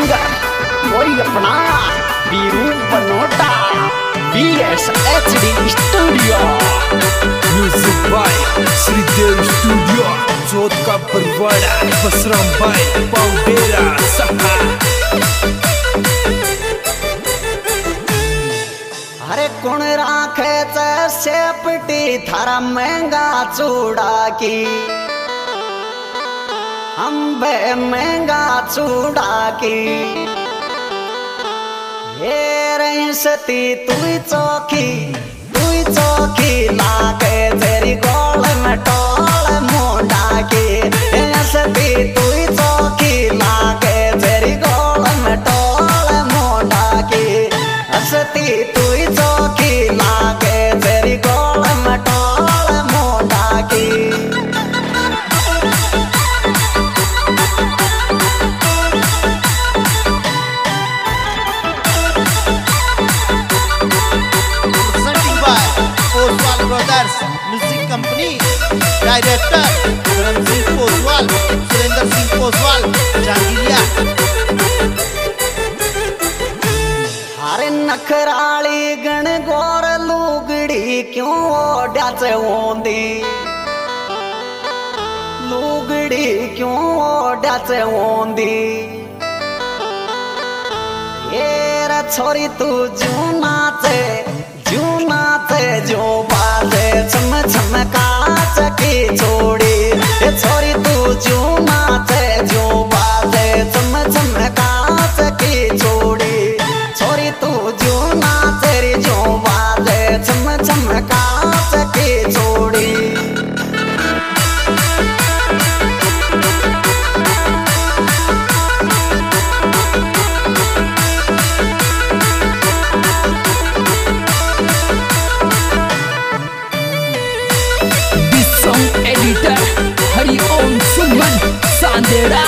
Singer वही अपना Biru Banota BSHD studio. Music by Shridev studio, जोत का परवाड़ा, बसराम भाई पाउडेरा सहा। अरे कौन राखे सेपटी थारा महंगा चूड़ा की, अम्बे महंगा चूड़ा की। हे रईसती तुई चौकी लागे तेरी गोल में टोल मोड़ा की। सती तुई चौकी लागे तेरी गोल में टोल मोड़ा की। सती तुई चौकी लागे तेरी गोल में टोल मोड़ा की। Brothers music company, director Karan Singh Poswal, Surendra Singh Poswal, जहांगीरिया। अरे नखराली गण गोर लुगड़ी क्यों ओढ़्याच ओंदी, लुगड़ी क्यों ओढ़्याच ओंदी। ये रे छोरी तू जू नाचे जो बाजे छम छम काच की छोड़ी। छोरी तू जो नाचे जो बाजे छम छम काच की छोड़ी। छोरी तू जो नाचे रे जो बाजे छम छम काच की छोड़ी। एडिटर हरिओम सुमन सांदेड़ा।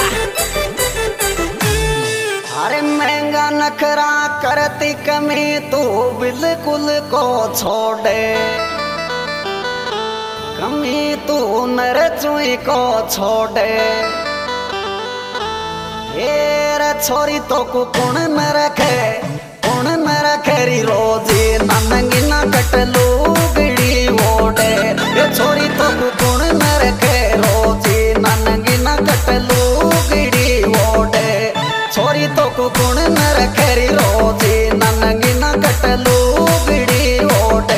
अरे महंगा नखरा करती कमी तू बिल्कुल को छोड़े, कमी तू नर चुई को छोड़े। रे छोरी तो को कौन न रखे री रोजी नंगी ना कट लुगड़ी ओढ़े। छोरी तो को कौन न रखे रोजी नंगी ना कट लुगड़ी ओढ़े। छोरी तो को कौन न रखे री रोजी नंगी ना कट लुगड़ी ओढ़े।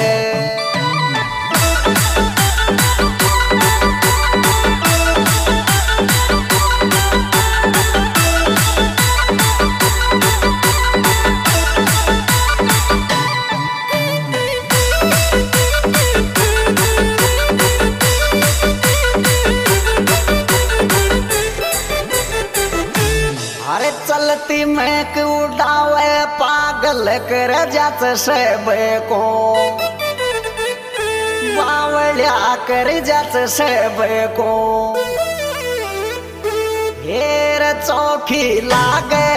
चलती महक उड़ावे पागल कर जात सब को, बावलिया कर जात सब को। हेर चौकी लागे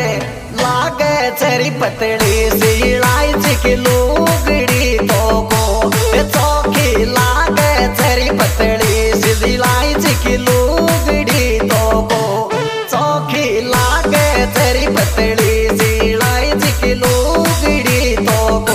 री पतली सिलाई चिकी लुगड़ी तो को। चौकी लागे री पतली सिलाई चिकी लुगड़ी तो को। चौकी लागे तेरी पतली सिलाई चिकी लुगड़ी तो को।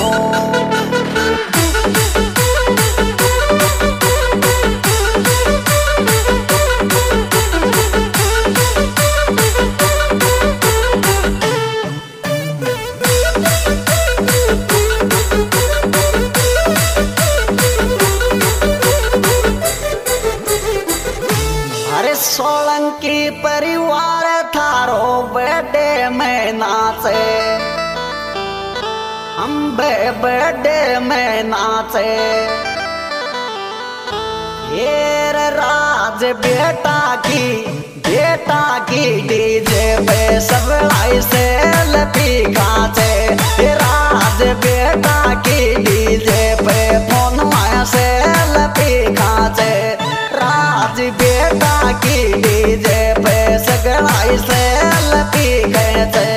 अरे सोलंकी परिवार थारो बर्थडे में नाचे, अम्बे बर्थडे में नाचे। ये राज बेटा की डीजे पे सब लाई से लपी गाचे। राज बेटा की डीजे पे फोन माया से लपी गाचे। राज बेटा की डीजे पे सगड़ाई से लपी गए थे।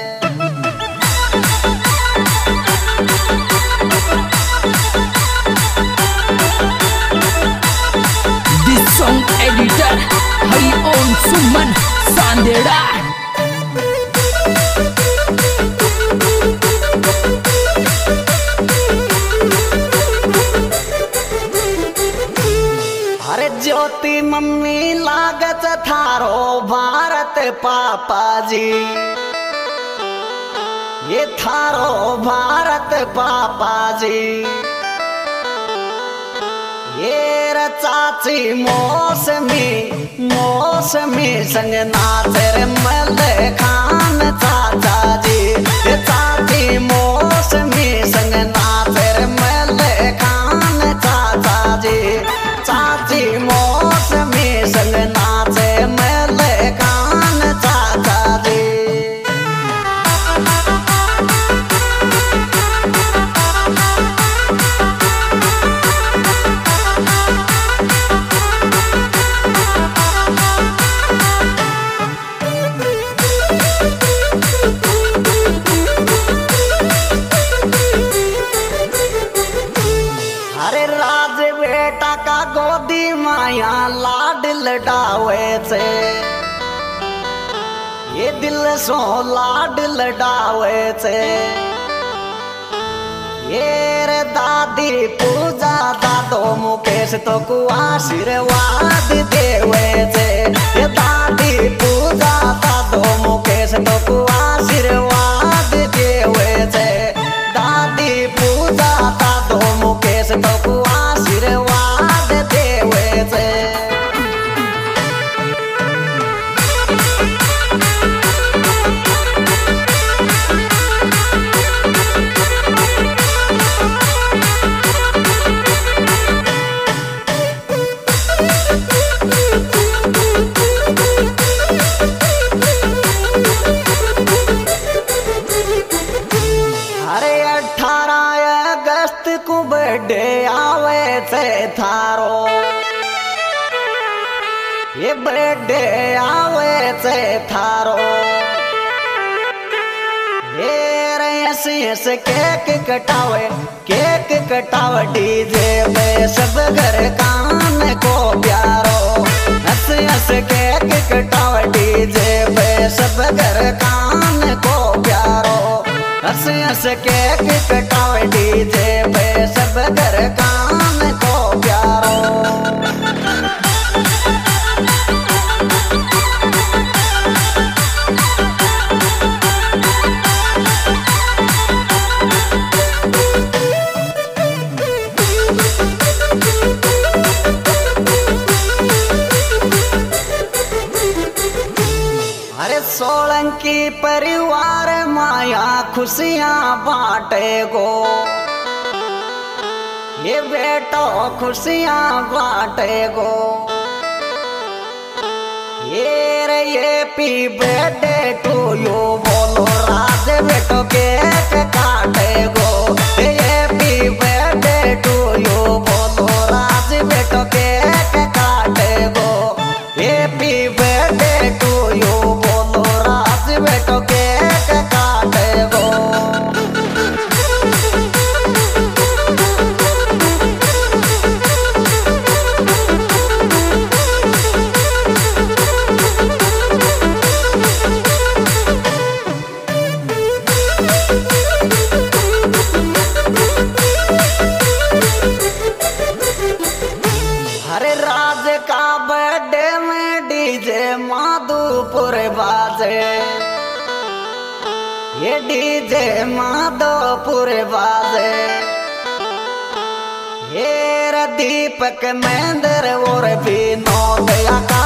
This song editor Hariom Suman Sandera. पापा जी, ये थारो भारत पापा जी। ये रे चाची मौसमी मौसमी संग नाचे रे मले खान चाचा जी। ये चाची मौसमी संग नाचे रे मले खान चाचा जी। चाची मौसमी संग नाचे मले खान चाचा जी। अरे राज बेटा का गोदी माया लाड लडावे से, ये दिल सो लाड लडावे से। ये रे दादी पूजा दादो मुकेश तो को आशीर्वाद देवे से। ये दादी पूजा दादो मुकेश तो को आशीर्वाद देवे से। दादी पूजा दादो मुकेश तो को आशीर्वाद देवे से। अरे 18 अगस्त को बर्थडे आवे से थारो, ये बर्थडे आवे से थारो। ये रे ऐसे केक कटावे, केक कटावे डीजे पे सब घर कान को प्यारो। हंस हंस केक कटावे डीजे पे सब घर कान को प्यारो। हंस हंस केक कटावे डीजे पे सब घर कान को प्यारो। अरे सोलंकी परिवार माया खुशियां बांटे गो, ये बेटो खुशियां बांटे गो। ये रे हैप्पी बर्थडे टू यू बोलो राज बेटो केक काटे गो। हैप्पी बर्थडे टू यू बोलो राज बेटो केक काटे गो। हैप्पी बर्थडे टू यू बोलो राज बेटो केक काटे गो। अरे राज का बर्थडे में डीजे माधोपुर बाजे, ये डीजे माधोपुर बाजे। ये रे दीपक महेंद्र और विनोद आकाश